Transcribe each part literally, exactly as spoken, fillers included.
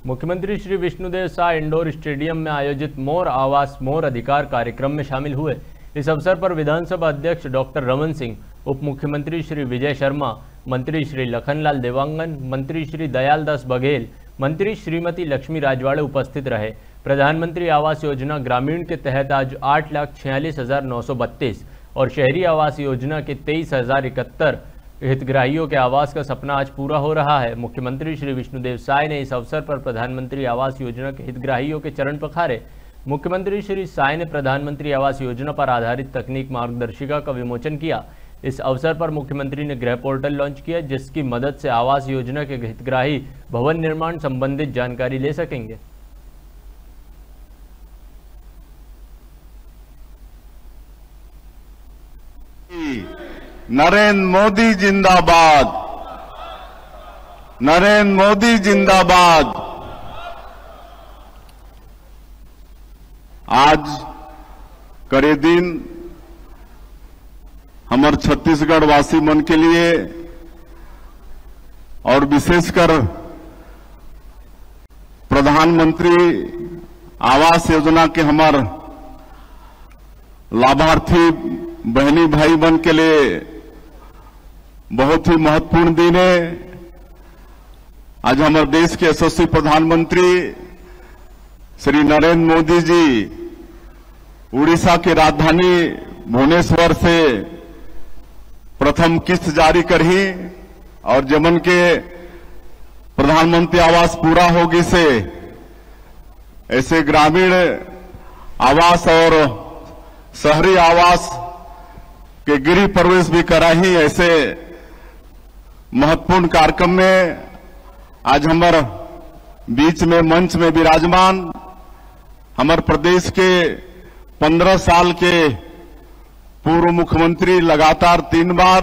मुख्यमंत्री Shri Vishnudeo Sai indoor stadium में आयोजित मोर आवास मोर अधिकार कार्यक्रम में शामिल हुए। इस अवसर पर विधानसभा अध्यक्ष डॉक्टर रमन सिंह, उप मुख्यमंत्री श्री विजय शर्मा, मंत्री श्री लखनलाल देवांगन, मंत्री श्री दयालदास बघेल, मंत्री श्रीमती लक्ष्मी राजवाड़े उपस्थित रहे। प्रधानमंत्री आवास योजना ग्रामीण के तहत आज आठ लाख छियालीस हजार नौ सौ बत्तीस और शहरी आवास योजना के तेईस हजार इकहत्तर हितग्राहियों के आवास का सपना आज पूरा हो रहा है। मुख्यमंत्री श्री विष्णुदेव साय ने इस अवसर पर प्रधानमंत्री आवास योजना के हितग्राहियों के चरण पखारे। मुख्यमंत्री श्री साय ने प्रधानमंत्री आवास योजना पर आधारित तकनीक मार्गदर्शिका का विमोचन किया। इस अवसर पर मुख्यमंत्री ने गृह पोर्टल लॉन्च किया, जिसकी मदद से आवास योजना के हितग्राही भवन निर्माण संबंधित जानकारी ले सकेंगे। नरेंद्र मोदी जिंदाबाद, नरेंद्र मोदी जिंदाबाद। आज करे दिन हमार छत्तीसगढ़ वासी मन के लिए और विशेषकर प्रधानमंत्री आवास योजना के हमार लाभार्थी बहनी भाई बन के लिए बहुत ही महत्वपूर्ण दिन है। आज हमारे देश के यशस्वी प्रधानमंत्री श्री नरेंद्र मोदी जी उड़ीसा की राजधानी भुवनेश्वर से प्रथम किस्त जारी करी और जमन के प्रधानमंत्री आवास पूरा होगी से ऐसे ग्रामीण आवास और शहरी आवास के गृह प्रवेश भी करा ही। ऐसे महत्वपूर्ण कार्यक्रम में आज हमारे बीच में मंच में विराजमान हमारे प्रदेश के पंद्रह साल के पूर्व मुख्यमंत्री लगातार तीन बार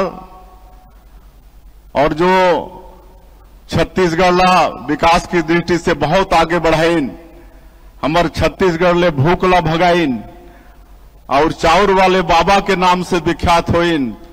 और जो छत्तीसगढ़ ला विकास की दृष्टि से बहुत आगे बढ़ाइन, हमारे छत्तीसगढ़ ले भूख ला भगाइन और चाउर वाले बाबा के नाम से विख्यात होइन।